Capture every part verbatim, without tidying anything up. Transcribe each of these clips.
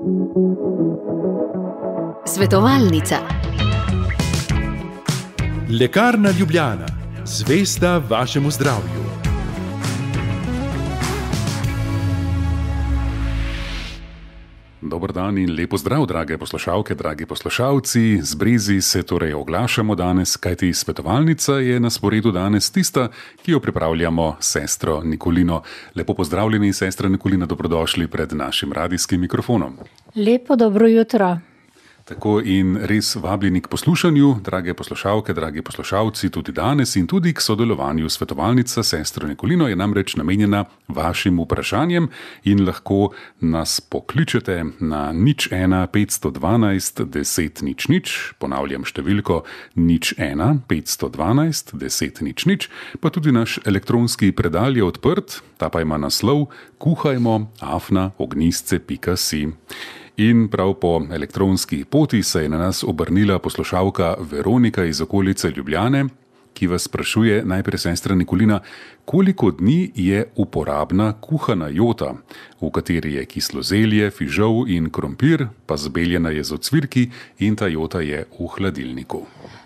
Svetovalnica. Lekarna Ljubljana, zvesta vašemu zdravju. Dober dan in lepo zdrav, drage poslušalke, dragi poslušalci. Z Brezi se torej oglašamo danes, kajti svetovalnica je na sporedu danes tista, ki jo pripravljamo s sestro Nikolino. Lepo pozdravljeni, sestra Nikolina, dobrodošli pred našim radijskim mikrofonom. Lepo dobro jutro. Tako in res vabljeni k poslušanju, drage poslušalke, dragi poslušalci, tudi danes in tudi k sodelovanju. Svetovalnica sestro Nikolino je namreč namenjena vašim vprašanjem in lahko nas pokličete na nič ena petsto dvanajst deset nič nič, ponavljam številko nič ena petsto dvanajst deset nič nič, pa tudi naš elektronski predal je odprt, ta pa ima naslov kuhajmo afna ognjisce pika si. In prav po elektronski poti se je na nas obrnila poslušalka Veronika iz okolice Ljubljane, ki vas sprašuje najprej sestra Nikolina, koliko dni je uporabna kuhana jota, v kateri je kislo zelje, fižol in krompir, pa zbeljena je z ocvirki in ta jota je v hladilniku.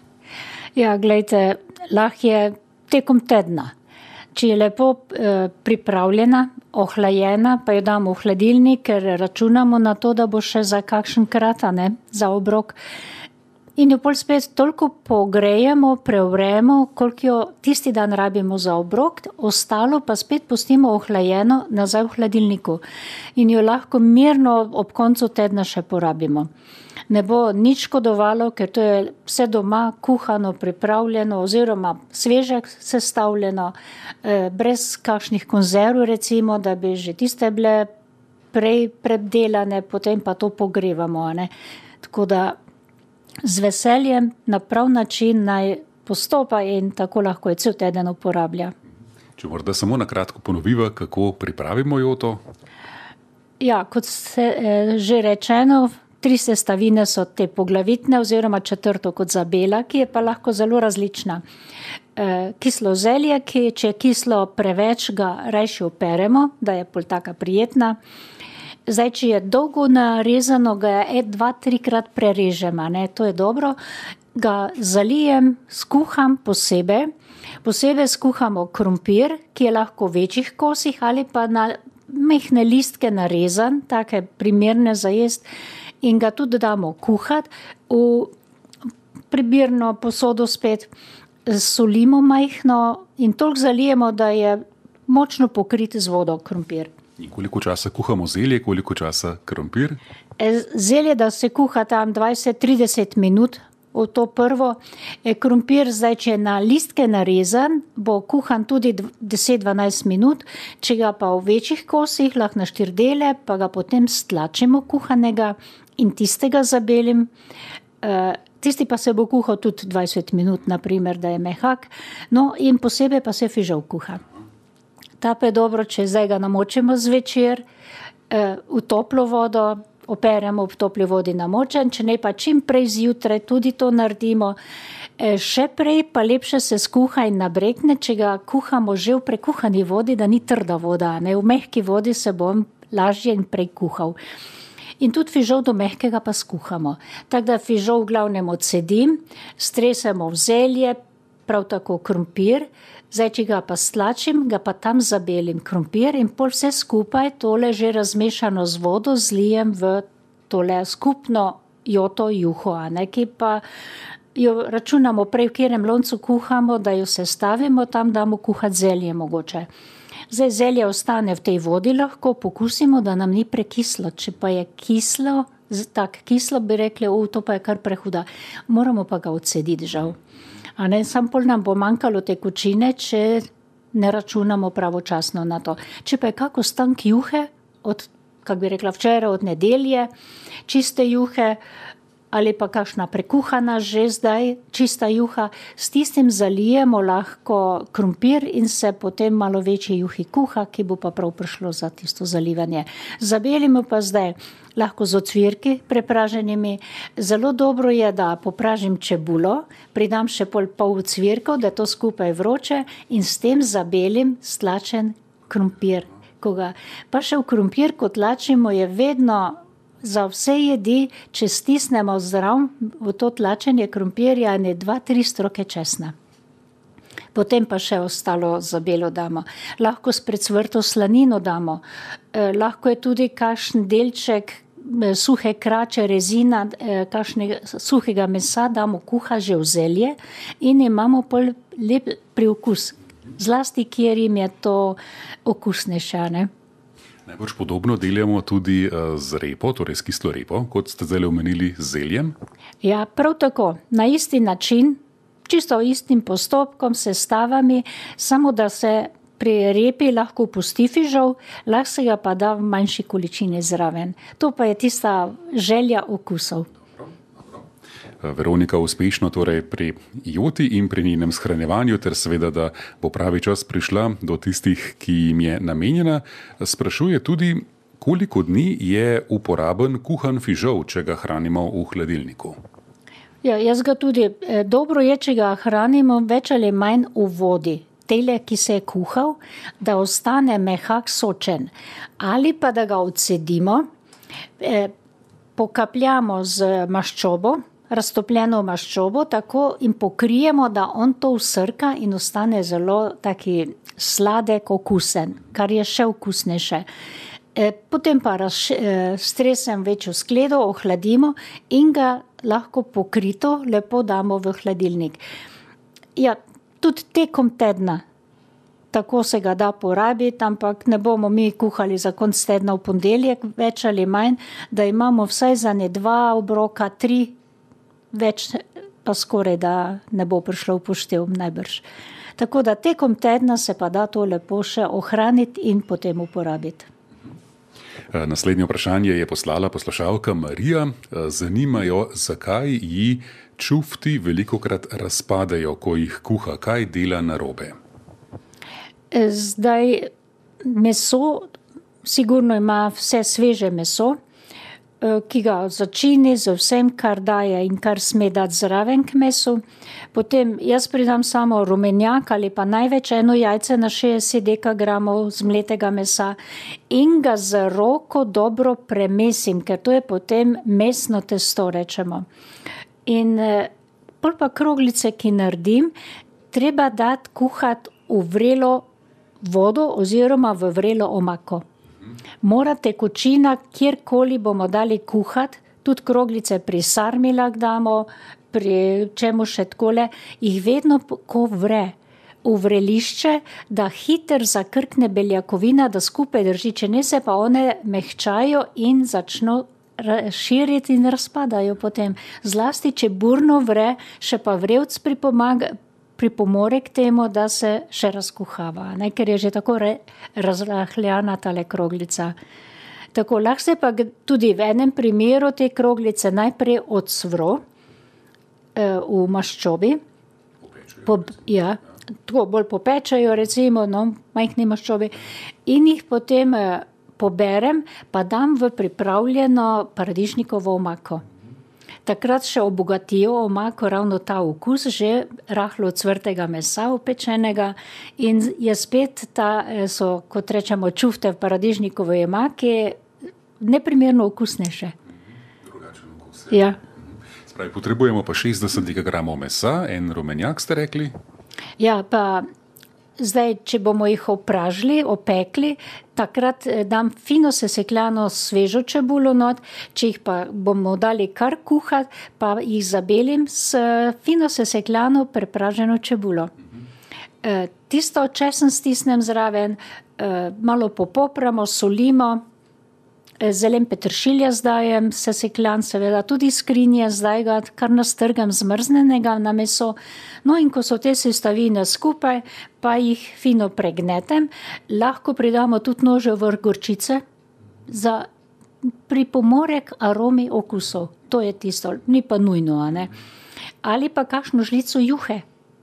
Ja, glejte, lahko je tekom tedna. Če je lepo e, pripravljena, ohlajena, pa jo damo v hladilnik, ker računamo na to, da bo še za kakšen krat, ne, za obrok. In jo pol spet toliko pogrejemo, prevremo, koliko jo tisti dan rabimo za obrok, ostalo pa spet pustimo ohlajeno nazaj v hladilniku. In jo lahko mirno ob koncu tedna še porabimo. Ne bo nič škodovalo, ker to je vse doma kuhano, pripravljeno oziroma sveže sestavljeno, eh, brez kakšnih konzerv recimo, da bi že tiste bile prej predelane, potem pa to pogrevamo. Ne? Tako da z veseljem na prav način naj postopa in tako lahko je cel teden uporablja. Če morda samo na kratko ponoviva, kako pripravimo joto? Ja, kot se eh, že rečeno, tri sestavine so te poglavitne oziroma četrto kot zabela, ki je pa lahko zelo različna. E, kislo zelje, ki če je kislo preveč, ga rajši operemo, da je pol taka prijetna. Zdaj, če je dolgo narezano, ga je dva, trikrat prerežemo, ne, to je dobro. Ga zalijem, skuham posebej. Posebej skuhamo krompir, ki je lahko v večjih kosih ali pa na mehne listke narezan, take primerne za jest. In ga tudi damo kuhati v prebirno posodo spet, solimo majhno in toliko zalijemo, da je močno pokrit z vodo krompir. In koliko časa kuhamo zelje, koliko časa krompir? Zelje, da se kuha tam dvajset trideset minut, v to prvo. Krompir, zdaj, če je na listke narezan, bo kuhan tudi deset dvanajst minut, če ga pa v večjih kosih, lahko na štiri dele, pa ga potem stlačimo kuhanega in tistega zabelim. Tisti pa se bo kuhal tudi dvajset minut, naprimer, da je mehak. No, in posebej pa se fižol kuha. Ta pa je dobro, če zdaj ga namočimo zvečer v toplo vodo, operemo v topli vodi namočen, če ne pa čim prej zjutraj tudi to naredimo. Še prej pa lepše se skuha in nabrekne, če ga kuhamo že v prekuhani vodi, da ni trda voda. Ne? V mehki vodi se bom lažje in prej kuhal. In tudi fižol do mehkega pa skuhamo. Tako da fižol v glavnem odsedim, stresemo v zelje, prav tako krompir. Zdaj, če ga pa stlačim, ga pa tam zabelim krompir in pol vse skupaj tole že razmešano z vodo zlijem v tole skupno joto juho, a ne, ki pa jo računamo prej, v katerem loncu kuhamo, da jo sestavimo, tam damo kuhati zelje mogoče. Zdaj zelje ostane v tej vodi, lahko pokusimo, da nam ni prekislo. Če pa je kislo, tak kislo bi rekli, o, to pa je kar prehuda. Moramo pa ga odsediti, žal. A ne, sam pol nam bo manjkalo tekočine, če ne računamo pravočasno na to. Če pa je kak ostank juhe, od, kak bi rekla včeraj, od nedelje, čiste juhe, ali pa kakšna prekuhana že zdaj, čista juha, s tistim zalijemo lahko krompir in se potem malo večji juhi kuha, ki bo pa prav prišlo za tisto zalivanje. Zabelimo pa zdaj lahko z ocvirki prepraženimi. Zelo dobro je, da popražim čebulo, pridam še pol pol ocvirkov, da to skupaj vroče in s tem zabelim stlačen krompir. Koga. Pa še v krompir, ko tlačimo, je vedno za vse jedi, če stisnemo zraven v to tlačenje krompirja, ne dva, tri stroke česna. Potem pa še ostalo za belo damo. Lahko s precvrto slanino damo. Eh, lahko je tudi kakšen delček eh, suhe krače, rezina, eh, kakšnega suhega mesa damo kuha že v zelje in imamo pol lep priokus. Zlasti, kjer jim je to okusnejše, ne? Najbolj podobno delamo tudi z repo, torej s kislo repo, kot ste zdaj omenili z zeljem. Ja, prav tako. Na isti način, čisto istim postopkom, sestavami, samo da se pri repi lahko pusti fižol, lahko se ga pa da v manjši količini zraven. To pa je tista želja okusov. Veronika uspešno torej pri joti in pri njenem shranjevanju, ter seveda, da bo pravi čas prišla do tistih, ki jim je namenjena, sprašuje tudi, koliko dni je uporaben kuhan fižol, če ga hranimo v hladilniku. Ja, jaz ga tudi, eh, dobro je, če ga hranimo več ali manj v vodi. Tele, ki se je kuhal, da ostane mehak, sočen. Ali pa da ga odcedimo, eh, pokapljamo z maščobo, raztopljeno maščobo, tako in pokrijemo, da on to vsrka in ostane zelo taki sladek, okusen, kar je še okusnejše. E, potem pa raz, e, stresem večjo skledo, ohladimo in ga lahko pokrito lepo damo v hladilnik. Ja, tudi tekom tedna. Tako se ga da porabiti, ampak ne bomo mi kuhali za konc tedna v ponedeljek, več ali manj, da imamo vsaj za ne dva obroka, tri, več pa skoraj, da ne bo prišlo v poštev najbrž. Tako da tekom tedna se pa da to lepo še ohraniti in potem uporabiti. Naslednje vprašanje je poslala poslušalka Marija. Zanimajo, zakaj ji čufti velikokrat razpadejo, ko jih kuha, kaj dela narobe. Zdaj, meso, sigurno ima vse sveže meso, ki ga začini z vsem, kar daje in kar sme dati zraven k mesu. Potem jaz pridam samo rumenjak ali pa največ eno jajce na šestdeset dekagramov zmletega mesa in ga z roko dobro premesim, ker to je potem mesno testo, rečemo. In pol pa kroglice, ki naredim, treba dati kuhati v vrelo vodo oziroma v vrelo omako. Mora tekočina, kjerkoli bomo dali kuhati, tudi kroglice pri sarmilah damo, pri čemu še takole, jih vedno, ko vre, v vrelišče, da hiter zakrkne beljakovina, da skupaj drži, če ne se pa one mehčajo in začno širiti in razpadajo potem. Zlasti, če burno vre, še pa vrevc pripomaga, pripomore k temu, da se še razkuhava, ne? Ker je že tako re, razrahljana tale kroglica. Tako, lahko se pa tudi v enem primeru te kroglice najprej odsvro eh, v maščobi. Po, ja, tako bolj popečajo, recimo, no, majhni maščobi. In jih potem eh, poberem, pa dam v pripravljeno paradižnikovo omako. Takrat še obogatijo omako ravno ta okus, že rahlo cvrtega mesa opečenega in je spet ta, so, kot rečemo, čufte v paradižnikovi omaki, neprimerno okusnejše. Drugačen okus. Ja. Spravi, potrebujemo pa šestdeset dekagramov mesa, en rumenjak ste rekli? Ja, pa zdaj, če bomo jih opražili, opekli, takrat dam fino sesekljano svežo čebulo not, če jih pa bomo dali kar kuhati, pa jih zabelim s fino sesekljano prepraženo čebulo. E, tisto česen stisnem zraven, e, malo popopramo, solimo, zelen peteršilja zdajem, sesekljan, seveda tudi skrinje, zdaj ga kar nastrgam zmrznenega na meso. No in ko so te sestavine skupaj, pa jih fino pregnetem, lahko pridamo tudi nože vrh gorčice za pripomorek aromi okusov. To je tisto, ni pa nujno, a ne. Ali pa kakšno žlico juhe.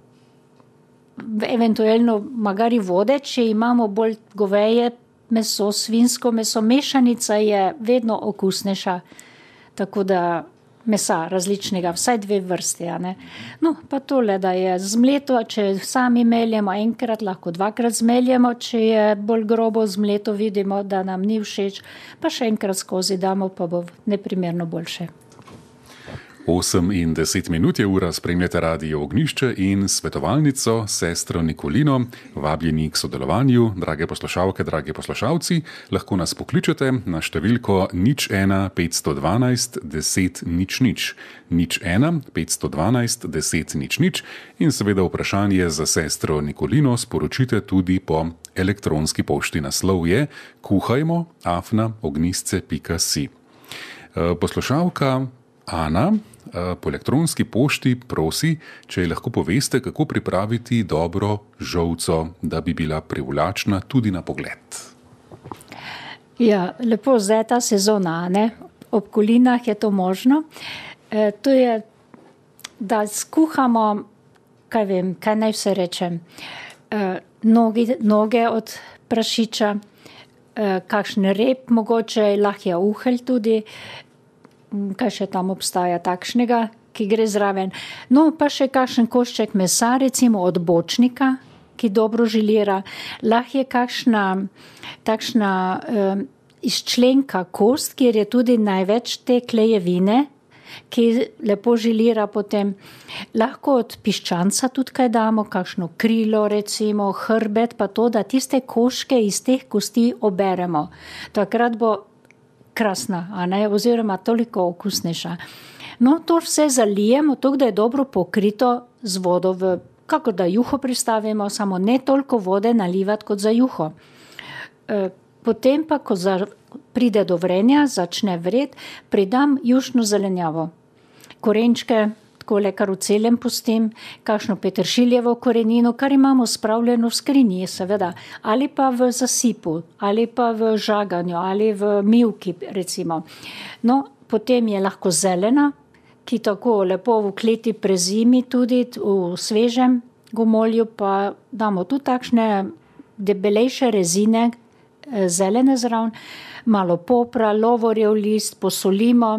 Eventualno magari vode, če imamo bolj goveje meso, svinsko meso, mešanica je vedno okusnejša. Tako da mesa različnega, vsaj dve vrsti. A ne? No, pa tole, da je zmleto, če sami meljemo enkrat, lahko dvakrat zmeljemo, če je bolj grobo zmleto, vidimo, da nam ni všeč, pa še enkrat skozi damo, pa bo neprimerno boljše. osem in deset minut je ura, spremljate Radio Ognjišče in svetovalnico sestro Nikolino. Vabljeni k sodelovanju, drage poslušalke, dragi poslušalci, lahko nas pokličete na številko nič ena petsto dvanajst deset nič nič, nič ena petsto dvanajst deset nič nič in seveda vprašanje za sestro Nikolino sporočite tudi po elektronski pošti. Naslov je kuhajmo afna ognjisce pika si. Poslušalka Ana po elektronski pošti prosi, če ji lahko poveste, kako pripraviti dobro žolco, da bi bila privlačna tudi na pogled. Ja, lepo zdaj ta sezona, ne? Ob kolinah je to možno. E, to je, da skuhamo, kaj vem, kaj naj vse rečem, e, nogi, noge od prašiča, e, kakšen rep mogoče, lahko je uhelj tudi, kaj še tam obstaja takšnega, ki gre zraven. No, pa še kakšen košček mesa, recimo od bočnika, ki dobro žilira. Lahko je kakšna takšna um, izčlenka kost, kjer je tudi največ te klejevine, ki lepo žilira potem. Lahko od piščanca tudi kaj damo, kakšno krilo, recimo, hrbet, pa to, da tiste koške iz teh kosti oberemo. Takrat bo krasna, a ne, oziroma toliko okusnejša. No, to vse zalijemo, tako da je dobro pokrito z vodo, v, kako da juho pristavimo, samo ne toliko vode nalivati kot za juho. E, potem pa, ko za, pride do vrenja, začne vret, pridam jušno zelenjavo. Korenčke, takole kar v celem pustim, kakšno peteršiljevo korenino, kar imamo spravljeno v skrinji, seveda, ali pa v zasipu, ali pa v žaganju, ali v mivki, recimo. No, potem je lahko zelena, ki tako lepo v kleti prezimi tudi v svežem gomolju, pa damo tudi takšne debelejše rezine, zelene zraven, malo popra, lovorjev list, posolimo.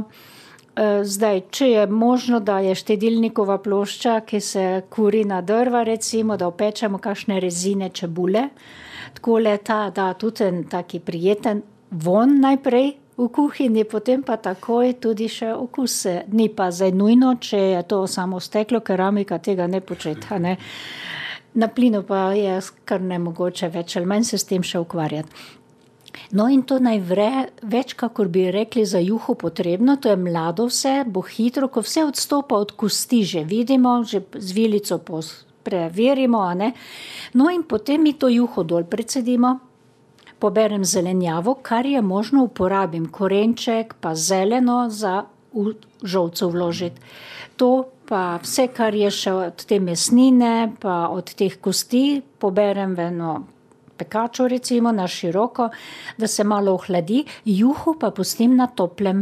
Zdaj, če je možno, da je štedilnikova plošča, ki se kuri na drva, recimo, da opečemo kakšne rezine čebule, takole ta da tudi en taki prijeten von najprej v kuhinji, potem pa takoj tudi še okus. Ni pa zdaj nujno, če je to samo steklo, keramika tega ne početa, ne. Na plinu pa je kar nemogoče več ali manj se s tem še ukvarjati. No, in to naj vre več, kakor bi rekli za juho potrebno, to je mlado vse, bo hitro, ko vse odstopa od kosti, že vidimo, že z vilico preverimo, a ne. No, in potem mi to juho dol precedimo, poberem zelenjavo, kar je možno uporabim, korenček, pa zeleno za v žolco vložiti. To pa vse, kar je še od te mesnine, pa od teh kosti, poberem v eno pekačo, recimo, na široko, da se malo ohladi, juho pa pustim na toplem.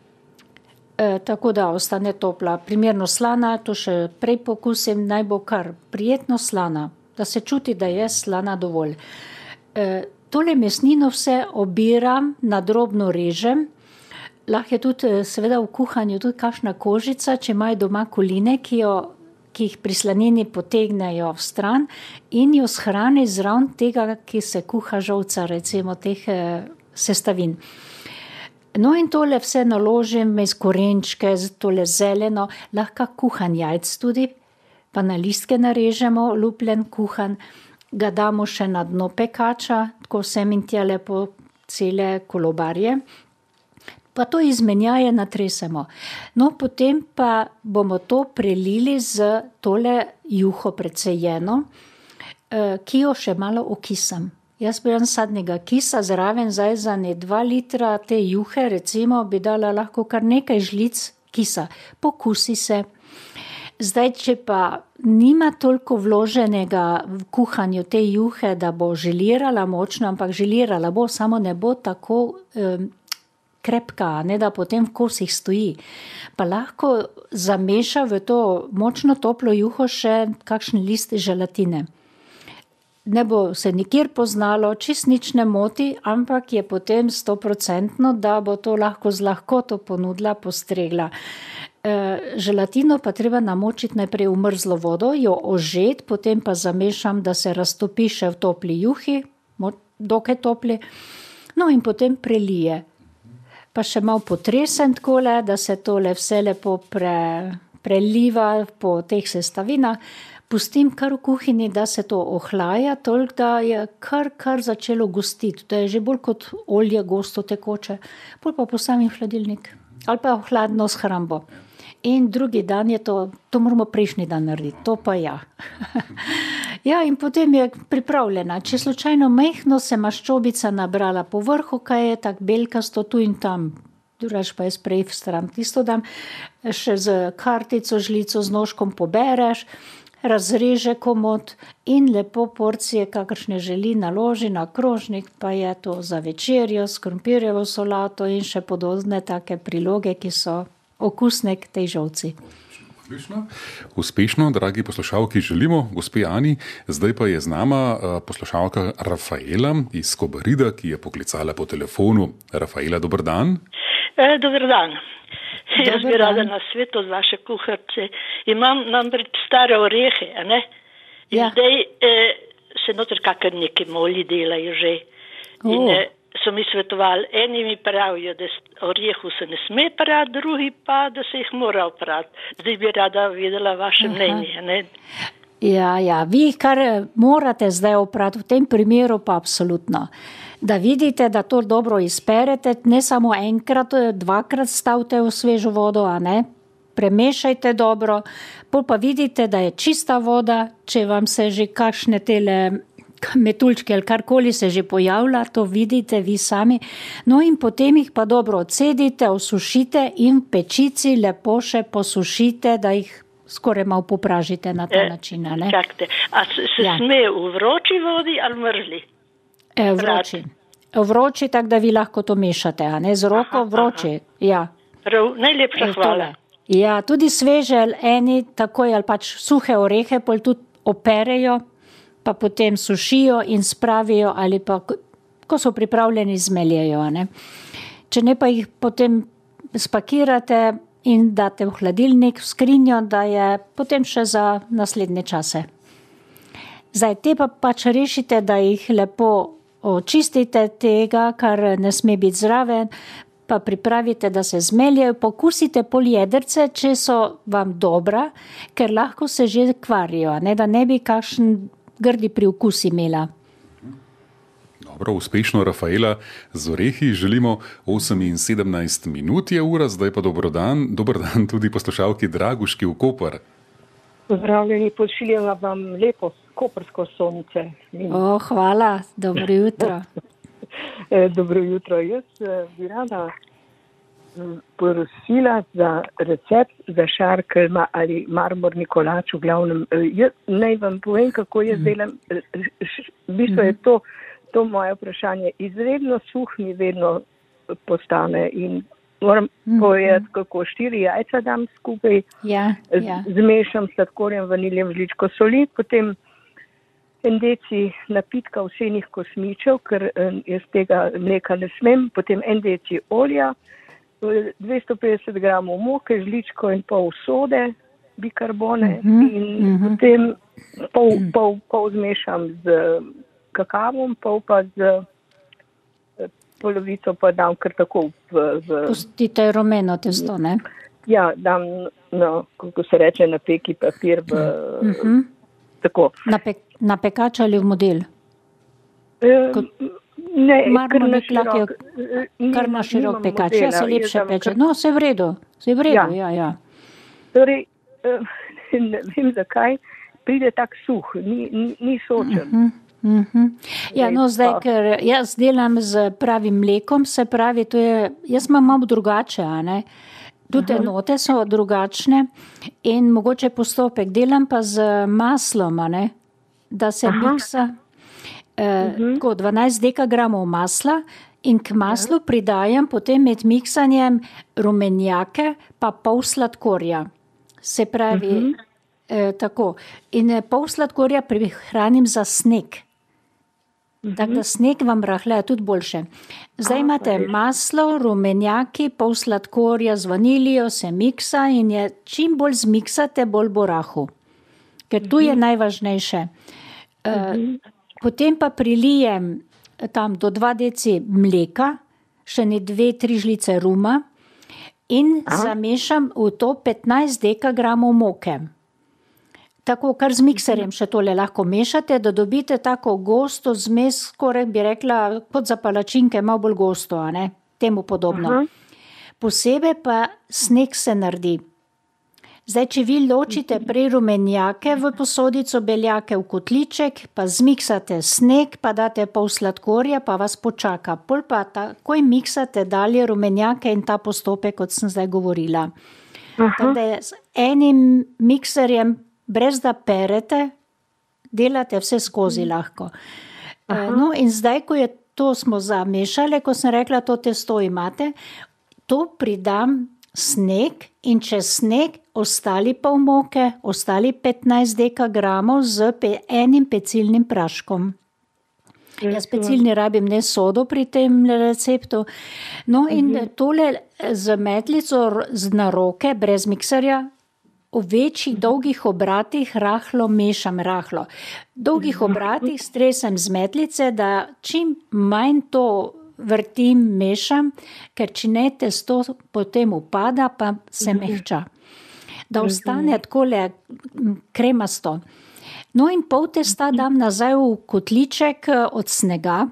E, tako da ostane topla. Primerno slana, to še prej pokusim, naj bo kar prijetno slana, da se čuti, da je slana dovolj. E, tole mesnino vse obiram, na drobno režem, lahko je tudi seveda v kuhanju tudi kakšna kožica, če imajo doma koline, ki jo ki jih pri slanini potegnejo v stran in jo shrani zraven tega, ki se kuha žolca, recimo teh sestavin. No, in tole vse naložim iz korenčke, tole zeleno, lahko kuhan jajc tudi, pa na listke narežemo, lupljen, kuhan, ga damo še na dno pekača, tako sem in tja lepo cele kolobarje. Pa to izmenjaje natresemo. No, potem pa bomo to prelili z tole juho precejeno, ki jo še malo okisam. Jaz bi sadnega kisa zraven, zdaj za ne dva litra te juhe, recimo, bi dala lahko kar nekaj žlic kisa. Pokusi se. Zdaj, če pa nima toliko vloženega v kuhanju te juhe, da bo žilirala močno, ampak žilirala bo, samo ne bo tako um, krepka, ne da potem v kosih stoji. Pa lahko zameša v to močno toplo juho še kakšen list želatine. Ne bo se nikjer poznalo, čist nič ne moti, ampak je potem stoprocentno, da bo to lahko z lahkoto ponudila, postregla. Želatino pa treba namočiti najprej v mrzlo vodo, jo ožeti, potem pa zamešam, da se raztopi še v topli juhi, dokaj topli, no in potem prelije. Pa še malo potresem takole, da se tole vse lepo pre, preliva po teh sestavinah. Pustim kar v kuhinji, da se to ohlaja, toliko, da je kar, kar začelo gostiti. To je že bolj kot olje gosto tekoče. Pol pa postavim v hladilnik. Ali pa v hladno shrambo. In drugi dan je to, to moramo prejšnji dan narediti, to pa ja. Ja, in potem je pripravljena. Če slučajno mehno se maščobica nabrala po vrhu, kaj je tak belkasto tu in tam, drugač pa je sprej v stran. Tisto dam še z kartico, žlico, z nožkom pobereš, razreže komot in lepo porcije, kakršne želi, naloži na krožnik, pa je to za večerjo s krompirjevo solato in še podobne take priloge, ki so okusne k tej žolci. Uspešno, uspešno, dragi poslušalki, želimo gospe Ani. Zdaj pa je z nama poslušalka Rafaela iz Kobarida, ki je poklicala po telefonu. Rafaela, dober dan. E, dober dan. Jaz bi rada na svetu z vaše kuharce. Imam namreč stare orehe, a ne? In ja. Zdaj eh, se noter kakor neki moli delajo že. Oh. In eh, so mi svetovali, eni mi pravijo, da orehu se ne sme prati, drugi pa, da se jih mora oprati. Zdaj bi rada vedela vaše Aha. mnenje, a ne? Ja, ja, vi jih kar morate zdaj oprati, v tem primeru pa absolutno. Da vidite, da to dobro izperete, ne samo enkrat, dvakrat stavite v svežo vodo, a ne? Premešajte dobro, pol pa vidite, da je čista voda, če vam se že kakšne tele metuljčke ali karkoli se že pojavlja, to vidite vi sami. No in potem jih pa dobro odcedite, osušite in v pečici lepo še posušite, da jih skoraj malo popražite na ta e, način, a ne? Čakajte, a se, se ja. sme v vroči vodi ali mrzli? E, vroči. Vroči, tak da vi lahko to mešate, a ne? Z roko aha, vroči, aha. Ja. Prav, najlepša e, hvala. Ja, tudi sveže eni, takoj ali pač suhe orehe, pol tudi operejo, pa potem sušijo in spravijo ali pa, ko so pripravljeni, zmeljejo, a ne? Če ne pa jih potem spakirate in date v hladilnik, v skrinjo, da je potem še za naslednje čase. Zdaj, te pa pač rešite, da jih lepo očistite tega, kar ne sme biti zraven, pa pripravite, da se zmeljejo, pokusite poljedrce, če so vam dobra, ker lahko se že kvarijo, ne, da ne bi kakšen grdi priokus imela. Dobro, uspešno, Rafaela. Z orehi želimo osem in sedemnajst minut je ura, zdaj pa dober dan, dober dan tudi poslušalki Draguški v Koper. Pozdravljeni, pošiljala vam lepo koprsko sonce. O, hvala, dobro jutro. Dobro jutro, jaz bi rada prosila za recept za šarkelma ali marmorni kolač, v glavnem. Jaz, naj vam povem, kako jaz delam. V bistvu je to, to moje vprašanje. Izredno suh mi vedno postane in moram mm-hmm. povedati, kako štiri jajca dam skupaj, ja, ja. Zmešam s sladkorjem, vaniljem, žličko soli, potem en deci napitka vsenih kosmičev, ker jaz tega mleka ne smem, potem en deci olja, dvesto petdeset gramov moke, žličko in pol sode, bikarbone mm-hmm. in mm-hmm. potem pol, pol, pol zmešam z kakavom, pol pa z polovico pa dam kar tako v... v... Pustite rumeno testo, ne? Ja, dam, no, kako se reče, na peki papir v... Mm-hmm. Tako. Na, pe, na pekač ali v model? E, ne, kar na širok. Kar na širok pekač, ja, se lepše peče. No, se v redu, se v redu, ja, ja. ja. Torej, ne vem zakaj, pride tak suh, ni, ni, ni sočen. Mm-hmm. Mm-hmm. Ja, no zdaj, ker jaz delam z pravim mlekom, se pravi, to je, jaz imam malo drugače, a ne? Tudi enote so drugačne in mogoče postopek delam pa z maslom, a ne? Da se Aha. miksa eh, uh-huh. tako dvanajst dekagramov masla in k maslu ja. pridajam potem med miksanjem rumenjake pa pol sladkorja. Se pravi, uh-huh. eh, tako. In pol sladkorja prihranim za sneg. Tako da sneg vam rahlja tudi boljše. Zdaj imate maslo, rumenjaki, pol sladkorja z vanilijo, se miksa in je čim bolj zmiksate, bolj bo rahel. Ker tu je najvažnejše. Potem pa prilijem tam do dva deci mleka, še ne dve, tri žlice ruma in zamešam v to petnajst dekagramov moke. Tako, kar z mikserjem še tole lahko mešate, da dobite tako gosto zmes, skoraj bi rekla, kot za palačinke, malo bolj gosto, a ne? Temu podobno. Posebej pa sneg se naredi. Zdaj, če vi ločite prej rumenjake v posodico, beljake v kotliček, pa zmiksate sneg, pa date pol sladkorja, pa vas počaka. Pol pa takoj miksate dalje rumenjake in ta postopek, kot sem zdaj govorila. Tako da z enim mikserjem, brez da perete, delate vse skozi lahko. No in zdaj, ko je to smo zamešali, ko sem rekla, to testo imate, to pridam sneg in čez sneg ostali pol moke, ostali petnajst dekagramov z enim pecilnim praškom. Jaz pecilni rabim ne sodo pri tem receptu. No in tole z metlico na roke, brez mikserja, v večjih dolgih obratih rahlo mešam, rahlo. V dolgih obratih stresem z metlice, da čim manj to vrtim, mešam, ker če ne, testo potem upada, pa se mehča. Da ostane takole kremasto. No in pol testa dam nazaj v kotliček od snega.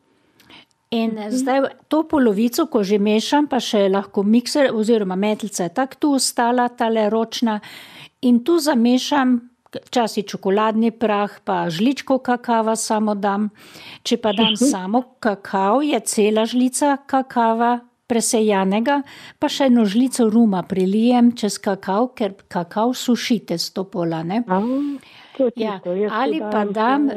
In zdaj to polovico, ko že mešam, pa še lahko mikser oziroma metlica je tak tu ostala, tale ročna, in tu zamešam včasih čokoladni prah, pa žličko kakava samo dam. Če pa dam samo kakav, je cela žlica kakava presejanega, pa še eno žlico ruma prilijem čez kakav, ker kakav suši testo pola, ne? Ja, ali pa dam...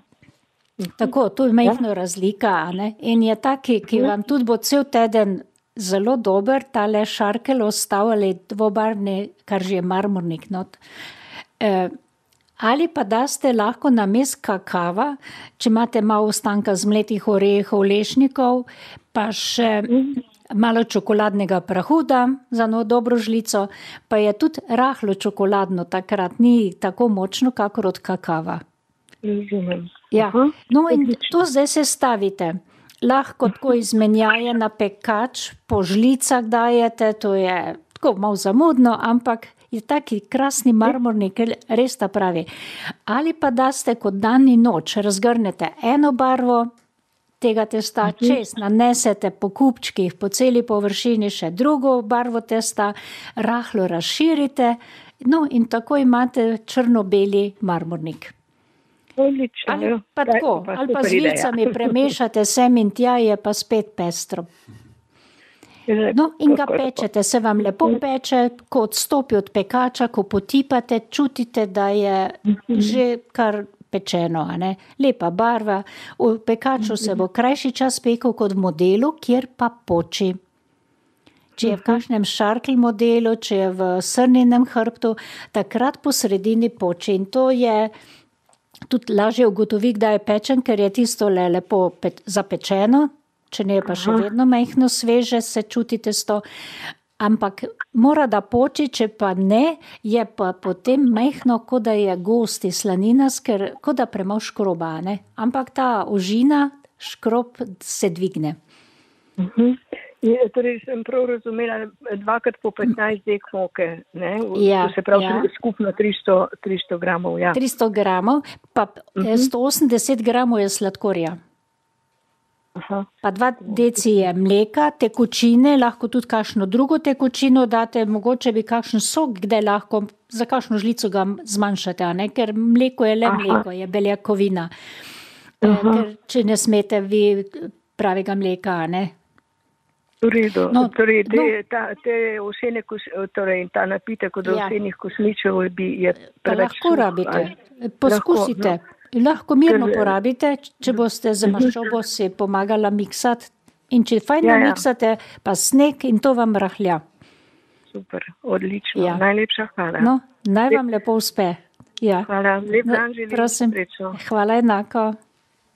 Tako, to je majhna razlika, a ne? In je taki, ki vam tudi bo cel teden zelo dober, tale šarkel ostal ali dvobarvni, kar že je marmornik not. E, ali pa daste lahko namesto kakava, če imate malo ostanka zmletih orehov, lešnikov, pa še malo čokoladnega prahu dam za eno dobro žlico, pa je tudi rahlo čokoladno, takrat ni tako močno, kakor od kakava. Ja. No in to zdaj se stavite. Lahko tako izmenjaje na pekač, po žlicah dajete, to je tako malo zamudno, ampak je taki krasni marmornik, res ta pravi. Ali pa daste kot dan in noč, razgrnete eno barvo tega testa, čez nanesete po kupčkih, po celi površini še drugo barvo testa, rahlo razširite, no in tako imate črno-beli marmornik. Odlično, ali pa tako, ali pa z žlicami premešate sem in tja, je pa spet pestro. No in ga pečete, se vam lepo peče, ko odstopi od pekača, ko potipate, čutite, da je že kar pečeno, a ne? Lepa barva, v pekaču se bo krajši čas pekel kot v modelu, kjer pa poči. Če je v kakšnem šarkel modelu, če je v srninem hrbtu, takrat po sredini poči in to je tudi lažje ugotovi, kdaj je pečen, ker je tisto le lepo pe- zapečeno, če ne je pa še vedno majhno sveže, se čuti testo, ampak mora da poči, če pa ne, je pa potem majhno, kot da je gosti slaninas, ker kot da premalo škroba, ne? Ampak ta ožina, škrob se dvigne. Uh-huh. Je, torej sem prav razumela, dvakrat po petnajst dek moke, ne? Ja, to se pravi ja. skupno tristo, tristo gramov, ja. tristo gramov, pa uh-huh. sto osemdeset gramov je sladkorja. Aha. Pa dva deci je mleka, tekočine, lahko tudi kakšno drugo tekočino date, mogoče bi kakšen sok, kde lahko, za kakšno žlico ga zmanjšate, a ne? Ker mleko je le Aha. mleko, je beljakovina. Aha. Ker če ne smete vi pravega mleka, a ne? V redu, No, torej te, no. ta, te ovsene, kos, torej ta napitek od Ja. ovsenih kosmičev bi je Pa preveč lahko suh, rabite, ali? poskusite. Lahko, Lahko mirno Ker- porabite, če boste za maščobo si pomagala miksati. In če fajn Ja, ja. miksate, pa sneg in to vam rahlja. Super, odlično, Ja. najlepša hvala. No, naj vam lepo uspe. Ja. Hvala, lep No, dan želim, prosim. srečo. Hvala enako.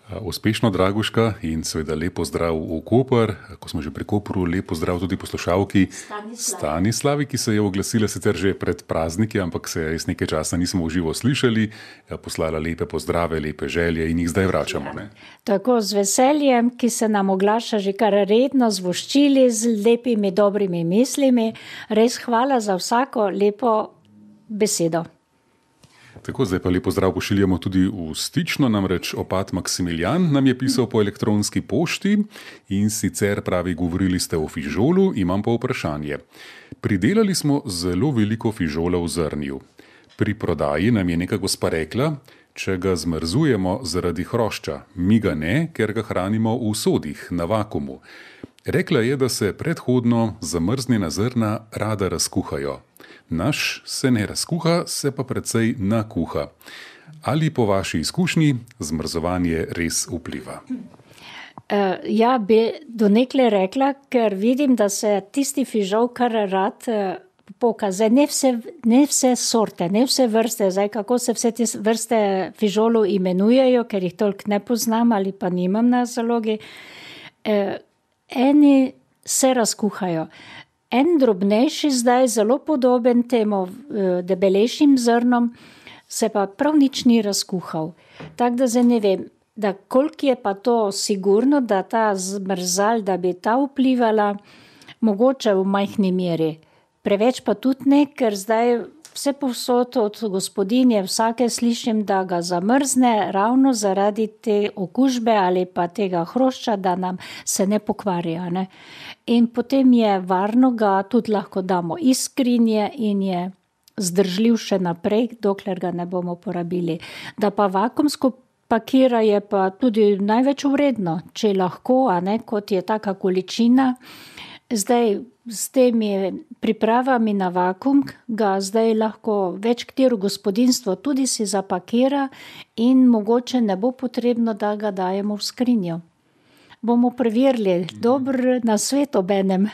Uspešno, Draguška, in seveda lepo zdrav v Koper. Ko smo že pri Kopru, lepo zdrav tudi poslušalki Stanislavi. Stanislavi, ki se je oglasila sicer že pred prazniki, ampak se res nekaj časa nismo v živo slišali, poslala lepe pozdrave, lepe želje in jih zdaj vračamo. Ne? Tako z veseljem, ki se nam oglaša že kar redno z voščili, z lepimi, dobrimi mislimi. Res hvala za vsako lepo besedo. Tako, zdaj pa lepo zdrav pošiljamo tudi v stično, namreč opat Maksimilijan nam je pisal po elektronski pošti in sicer pravi, govorili ste o fižolu, imam pa vprašanje. Pridelali smo zelo veliko fižola v zrnju. Pri prodaji nam je neka gospa rekla, če ga zmrzujemo zaradi hrošča, mi ga ne, ker ga hranimo v sodih, na vakumu. Rekla je, da se predhodno zamrznjena zrna rada razkuhajo. Naš se ne razkuha, se pa precej nakuha. Ali po vaši izkušnji zmrzovanje res vpliva? Uh, ja, bi do nekle rekla, ker vidim, da se tisti fižol kar rad uh, pokaže. Ne vse, ne vse sorte, ne vse vrste. Zdaj, kako se vse te vrste fižolov imenujejo, ker jih toliko ne poznam ali pa nimam na zalogi. Uh, eni se razkuhajo. En drobnejši zdaj, zelo podoben temu debelejšim zrnom, se pa prav nič ni razkuhal. Tako da zdaj ne vem, da koliko je pa to sigurno, da ta zmrzal, da bi ta vplivala, mogoče v majhni meri. Preveč pa tudi ne, ker zdaj vse povsod od gospodinje vsake slišim, da ga zamrzne ravno zaradi te okužbe ali pa tega hrošča, da nam se ne pokvarja. Ne? In potem je varno ga tudi lahko damo iz skrinje in je zdržljiv še naprej, dokler ga ne bomo porabili. Da pa vakuumsko pakira je pa tudi največ vredno, če lahko, a ne, kot je taka količina. Zdaj s temi pripravami na vakuum ga zdaj lahko več katero gospodinstvo tudi si zapakira in mogoče ne bo potrebno, da ga dajemo v skrinjo. Bomo preverili, dober nasvet obenem.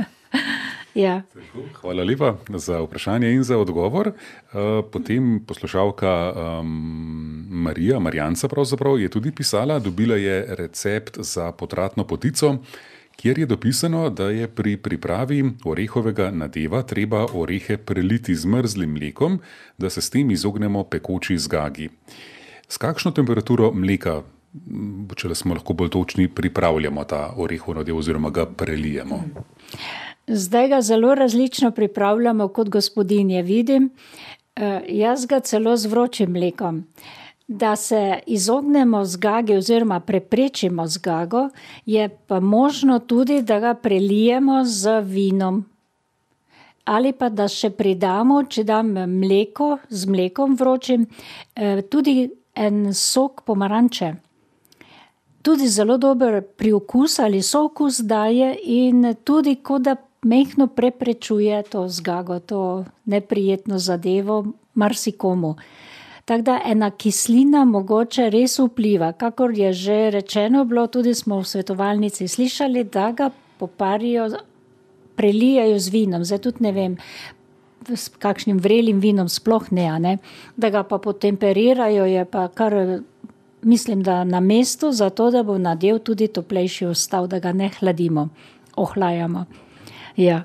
Ja. Hvala lepa za vprašanje in za odgovor. Potem poslušalka Marija, Marjanca pravzaprav, je tudi pisala, dobila je recept za potratno potico, kjer je dopisano, da je pri pripravi orehovega nadeva treba orehe preliti z mrzlim mlekom, da se s tem izognemo pekoči zgagi. S kakšno temperaturo mleka, če smo lahko bolj točni, pripravljamo ta orehov nadev oziroma ga prelijemo? Zdaj ga zelo različno pripravljamo, kot gospodinje vidim. Jaz ga celo z vročim mlekom. Da se izognemo zgagi oziroma preprečimo zgago, je pa možno tudi, da ga prelijemo z vinom. Ali pa da še pridamo, če dam mleko, z mlekom vročim, tudi en sok pomaranče. Tudi zelo dober priokus ali sookus daje in tudi kot da mehko preprečuje to zgago, to neprijetno zadevo marsikomu. Tako da ena kislina mogoče res vpliva, kakor je že rečeno bilo, tudi smo v svetovalnici slišali, da ga poparijo, prelijajo z vinom. Zdaj tudi ne vem, s kakšnim vrelim vinom sploh ne, ne. Da ga pa potemperirajo, je pa kar, mislim, da na mestu, zato da bo nadev tudi toplejši ostal, da ga ne hladimo, ohlajamo. Ja.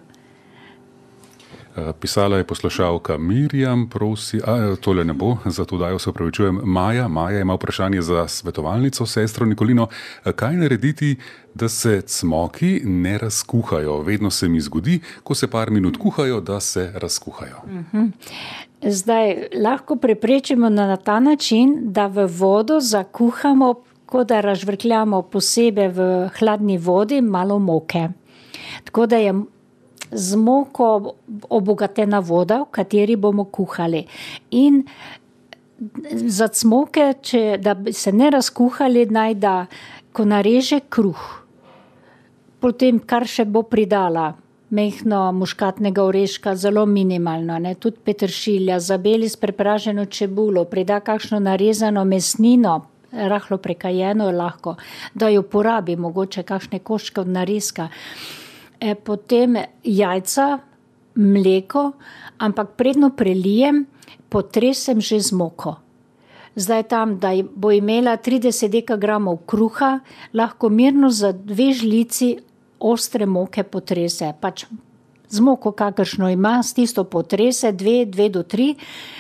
Pisala je poslušalka Mirjam, prosi, a tole ne bo, zato dajo se opravičujem. Maja, Maja ima vprašanje za svetovalnico, sestro Nikolino. Kaj narediti, da se cmoki ne razkuhajo? Vedno se mi zgodi, ko se par minut kuhajo, da se razkuhajo. Uh-huh. Zdaj, lahko preprečimo na ta način, da v vodo zakuhamo, ko da razvrkljamo posebej v hladni vodi malo moke. Tako da je z moko obogatena voda, v kateri bomo kuhali. In za cmoke, če, da bi se ne razkuhali, naj da, ko nareže kruh, potem kar še bo pridala, mehno muškatnega oreška, zelo minimalno, ne, tudi peteršilja, zabeli s prepraženo čebulo, prida kakšno narezano mesnino, rahlo prekajeno lahko, da jo porabi, mogoče kakšne koščke od narezka. E, potem jajca, mleko, ampak predno prelijem, potresem že z moko. zdaj tam, da bo imela trideset dekagramov kruha, lahko mirno za dve žlici ostre moke potrese. Pač z moko, kakršno ima, s tisto potrese, dve, dve do tri,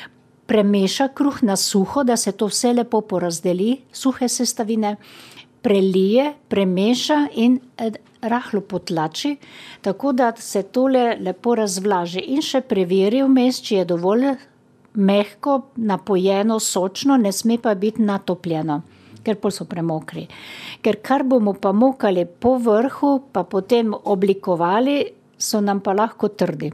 premeša kruh na suho, da se to vse lepo porazdeli, suhe sestavine, prelije, premeša in rahlo potlači, tako da se tole lepo razvlaži in še preveri vmes, či je dovolj mehko, napojeno, sočno, ne sme pa biti natopljeno, ker pol so premokri. Ker kar bomo pa mokali po vrhu, pa potem oblikovali, so nam pa lahko trdi.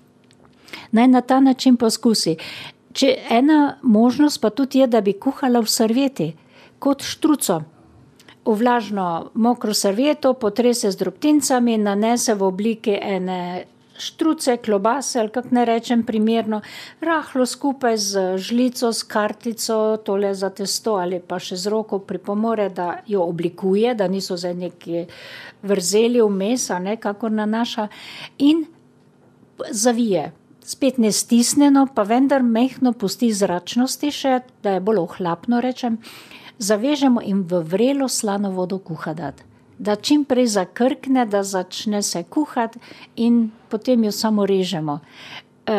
Naj na ta način poskusi. Če ena možnost pa tudi je, da bi kuhala v servieti, kot štruco. V vlažno mokro servieto potrese z drobtincami, nanese v obliki ene štruce, klobase, ali kak ne rečem primerno, rahlo skupaj z žlico, s kartico, tole za testo ali pa še z roko pripomore, da jo oblikuje, da niso za neki vrzeli vmes, a ne, kakor nanaša, in zavije. Spet ne stisneno, pa vendar mehno pusti zračnosti še, da je bolj ohlapno, rečem, zavežemo in v vrelo slano vodo kuha dati. Da čim prej zakrkne, da začne se kuhati in potem jo samo režemo. E,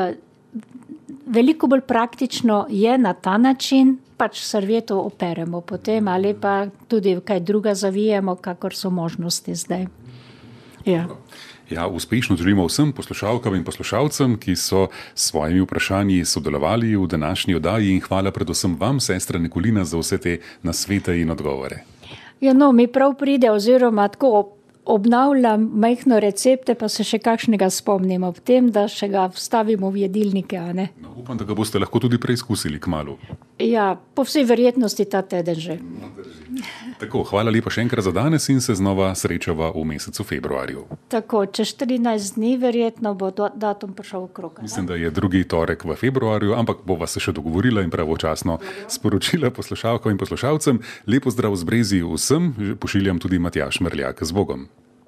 veliko bolj praktično je na ta način, pač servieto operemo potem ali pa tudi kaj druga zavijemo, kakor so možnosti zdaj. Ja. Ja, uspešno želimo vsem poslušalkam in poslušalcem, ki so s svojimi vprašanji sodelovali v današnji oddaji, in hvala predvsem vam, sestra Nikolina, za vse te nasvete in odgovore. Ja, no, mi prav pride oziroma tako obnavljam majhno recepte, pa se še kakšnega spomnimo v tem, da še ga vstavimo v jedilnike, a ne? No, upam, da ga boste lahko tudi preizkusili kmalu. Ja, po vsej verjetnosti ta teden že. No, tako, hvala lepa še enkrat za danes in se znova srečava v mesecu februarju. Tako, čez štirinajst dni verjetno bo datum prišel okrog. Mislim, da je drugi torek v februarju, ampak bova se še dogovorila in pravočasno sporočila poslušalkam in poslušalcem. Lepo zdrav z Brezij vsem, pošiljam tudi Matjaž Merljak. Z Bogom.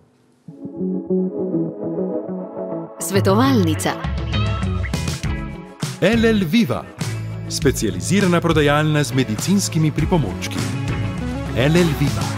Svetovalnica. L L Viva, specializirana prodajalna z medicinskimi pripomočki. L L Viva.